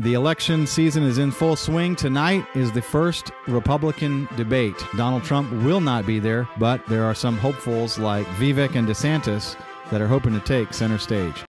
The election season is in full swing. Tonight is the first Republican debate. Donald Trump will not be there, but there are some hopefuls like Vivek and DeSantis that are hoping to take center stage.